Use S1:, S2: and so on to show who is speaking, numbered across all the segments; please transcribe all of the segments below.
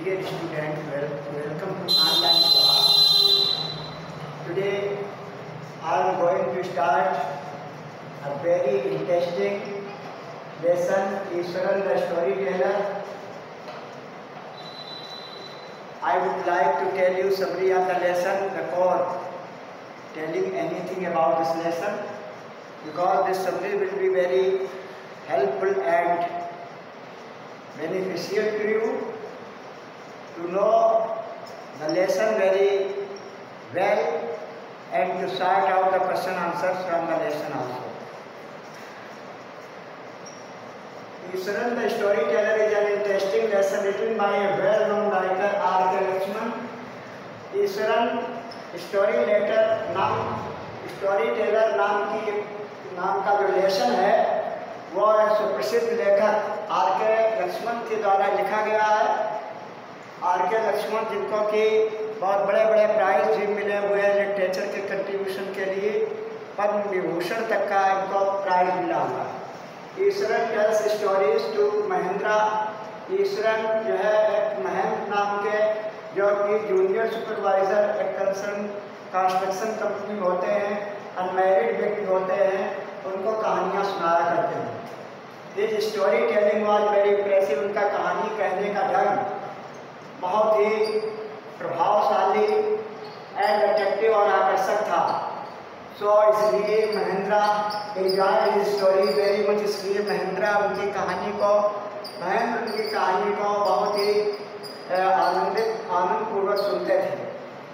S1: Dear students, welcome to online class. Today I am going to start a very interesting lesson, Ishwaran the Storyteller. I would like to tell you summary of the lesson before telling anything about this lesson, because this summary will be very helpful and beneficial to you to know the lesson very well and to sort out the question answers from the lesson also. Ishwaran the Storyteller is an interesting lesson written by a well-known writer R. K. Lakshman. Ishwaran Storyteller नाम का जो lesson है वो सुप्रसिद्ध लेखक are के लक्ष्मण के द्वारा लिखा गया है। आर के लक्ष्मण जिनको कि बहुत बड़े बड़े प्राइज भी मिले हुए हैं लिटरेचर के कंट्रीब्यूशन के लिए, पद्म विभूषण तक का इनको प्राइज मिला हुआ है। Eswaran tells stories to Mahendra. Eswaran जो है एक महेंद्र नाम के जो कि जूनियर सुपरवाइजर एक कंस्ट्रक्शन कंपनी होते हैं, अनमैरिड व्यक्ति होते हैं, उनको कहानियाँ सुनाया करते हैं। This story telling was very impressive. उनका कहानी कहने का ढंग बहुत ही प्रभावशाली एंड अट्रैक्टिव और आकर्षक था। सो इसलिए Mahendra enjoy his story very much. इसलिए महेंद्र उनकी कहानी को बहुत ही आनंदपूर्वक सुनते थे।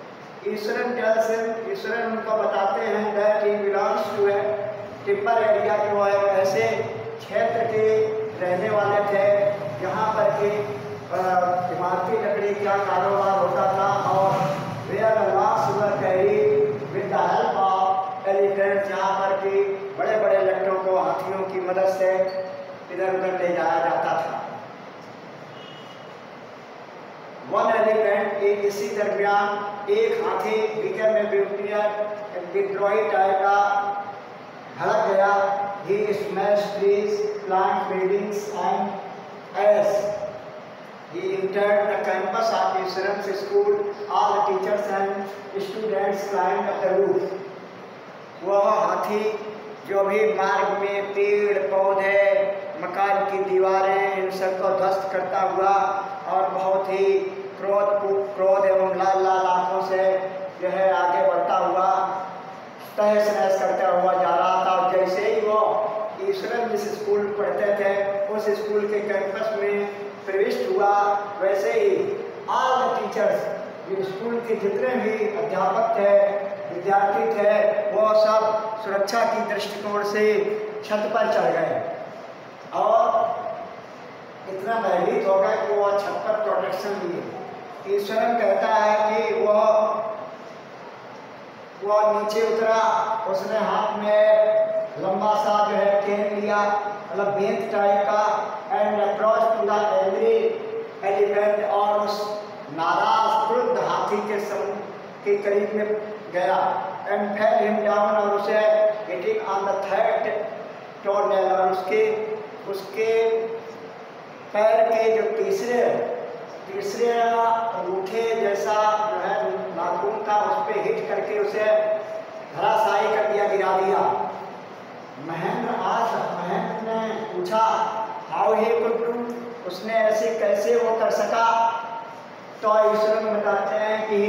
S1: ईश्वरन उनको बताते हैं that he belongs to a timber area, कि वो एक ऐसे क्षेत्र के रहने वाले थे जहाँ पर कि इमारती लकड़ी का कारोबार होता था और where logs were carried with the help of elephant, जहाँ पर कि बड़े बड़े लट्टों को हाथियों की मदद से इधर उधर ले जाया जाता था। वन एलिफेंट, इसी दरमियान एक हाथी बिकेम ए विद्रोही टाइप का भड़क गया। He smashed trees, plant buildings and as he entered the campus of Ishwaran's school, all the teachers and students climbed up the roof. वह हाथी जो भी मार्ग में पेड़ पौधे मकान की दीवारें इन सबको ध्वस्त करता हुआ और बहुत ही क्रोध एवं लाल आंखों से जो है आगे बढ़ता हुआ तहस नहस करता हुआ जा रहा था। जैसे ही वो ईश्वरन जिस स्कूल पढ़ते थे उस स्कूल के कैंपस में प्रविष्ट हुआ, वैसे ही ऑल द टीचर्स, स्कूल के जितने भी अध्यापक थे विद्यार्थी थे, वो सब सुरक्षा की दृष्टिकोण से छत पर चढ़ गए और इतना भयभीत हो गए कि वो छत पर प्रोटेक्शन लिए। ईश्वरन कहता है कि वो नीचे उतरा, उसने हाथ में लंबा सा जो है केन लिया, मतलब बेंत टाइप का, and approach to the angry elephant, और उस नाराज क्रुद्ध हाथी के करीब में गया, एंड फेल हिम डाउन, और उसे hitting on the third toenail, और उसके पैर के जो तीसरे अंगूठे जैसा जो है नाखून था उस पर हिट करके उसे धराशायी कर दिया, गिरा दिया। महेंद्र ने पूछा हाउ ही कुड डू, उसने ऐसे कैसे वो कर सका। तो ईश्वरन बताते हैं कि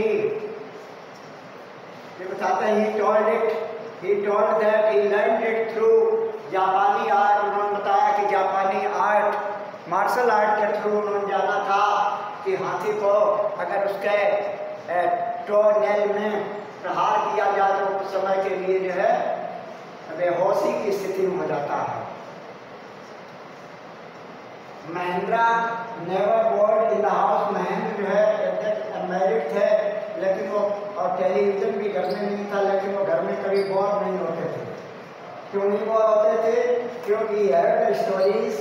S1: he told that he learned it through जापानी आर्ट। उन्होंने बताया कि जापानी आर्ट, मार्शल आर्ट के थ्रू उन्होंने जाना था कि हाथी को अगर उसके टोरनेल में प्रहार किया जाए तो कुछ समय के लिए जो है बेहोशी की स्थिति में हो जाता है। Mahendra never bored in the house. Mahendra जो है अनमैरिड थे, लेकिन वो और टेलीविजन भी घर में नहीं था, लेकिन वो घर में कभी बोर नहीं होते थे। क्यों नहीं बोर होते थे? क्योंकि हर्ड स्टोरीज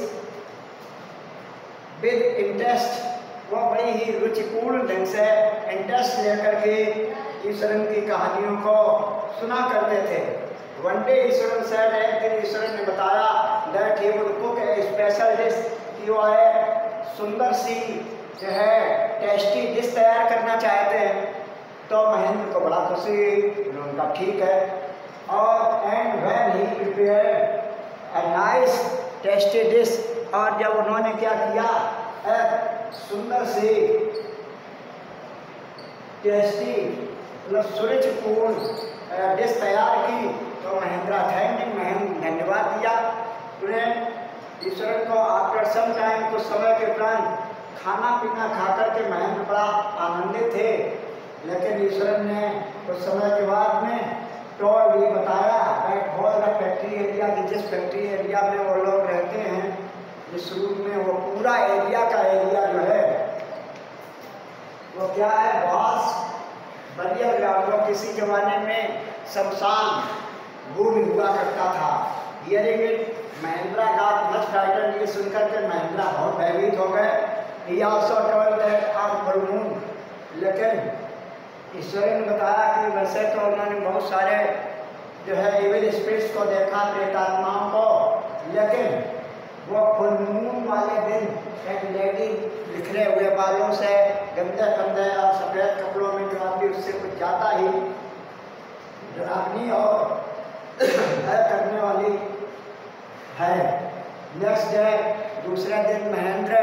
S1: विद इंटरेस्ट, वो बड़ी ही रुचिपूर्ण ढंग से इंटरेस्ट लेकर के ईश्वरन की कहानियों को सुना करते थे। वन डे ईश्वरन सेड, एक दिन ईश्वरन ने बताया that he would cook a special dish, कि वो है सुंदर सी जो है टेस्टी डिश तैयार करना चाहते हैं तो महेंद्र को बड़ा खुशी हुई। उन्होंने कहा ठीक है। और and when he prepared a nice tasty dish, और जब उन्होंने क्या किया, एक सुंदर सी टेस्टी मतलब सुरुचिपूर्ण डिश तैयार की, तो महेंद्र धन्यवाद दिया उन्हें ईश्वर को। आफ्टर सम टाइम, कुछ समय के उपरांत खाना पीना खाकर के महेंद्र बड़ा आनंदित थे, लेकिन ईश्वर ने कुछ समय के बाद में तो ये बताया that whole the factory area, जिस फैक्ट्री एरिया में वो लोग रहते हैं, जिस रूप में वो पूरा एरिया का एरिया जो है वो क्या है, वास बरियर ग्राउंड। वो किसी जमाने में शमशान भूमि हुआ करता था। Hearing it Mahendra got much frightened, ये सुनकर के महेंद्र बहुत भयभीत हो गए। He also told that on full moon, लेकिन ईश्वर ने बताया कि वैसे तो उन्होंने बहुत सारे जो है इविल स्पिरिट्स को देखा, प्रेतात्माओं को, लेकिन वो फुल मून वाले दिन एक लेडी बिखरे हुए बालों से, गंदे कंधे और सफ़ेद कपड़ों में जो आती, उससे कुछ ज़्यादा ही डरावनी और भय करने वाली है। नेक्स्ट डे, दूसरे दिन, Mahendra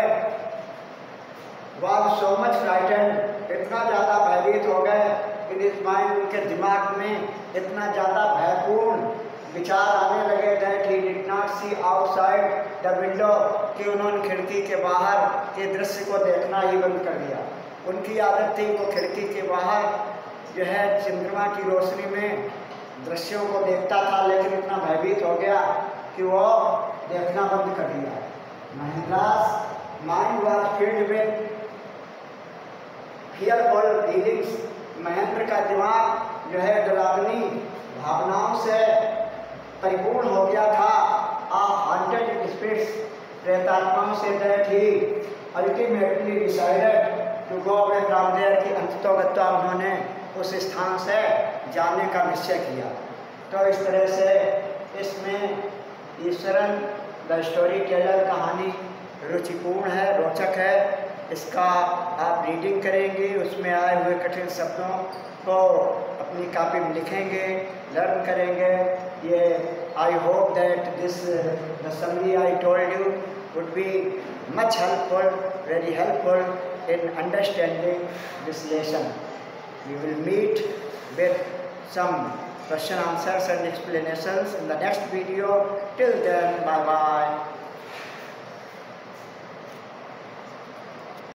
S1: was so much frightened, इतना ज़्यादा भयभीत हो गए, इन इस माइंड, उनके दिमाग में इतना ज़्यादा भयपूर्ण विचार आने लगे that he did not see outside the window, कि उन्होंने खिड़की के बाहर के दृश्य को देखना ही बंद कर दिया। उनकी आदत थी वो खिड़की के बाहर जो है चंद्रमा की रोशनी में दृश्यों को देखता था, लेकिन इतना भयभीत हो गया कि वो देखना बंद कर दिया। महेंद्र's mind was filled with fearful feelings, Mahendra का दिमाग जो है डरावनी भावनाओं से परिपूर्ण हो गया था। हॉन्टेड स्पिरिट्स, प्रेतात्माओं से that he ultimately decided to go away from there, की अंततोगत्वा उन्होंने उस स्थान से जाने का निश्चय किया। तो इस तरह से इसमें ईश्वरन द स्टोरी टेलर कहानी रुचिपूर्ण है, रोचक है। इसका आप रीडिंग करेंगे, उसमें आए हुए कठिन शब्दों को अपनी कॉपी में लिखेंगे, लर्न करेंगे। ये I hope that this the summary I told you would be much helpful, very helpful in understanding this lesson. We will meet with some question answers and explanations in the next video. Till then, bye bye.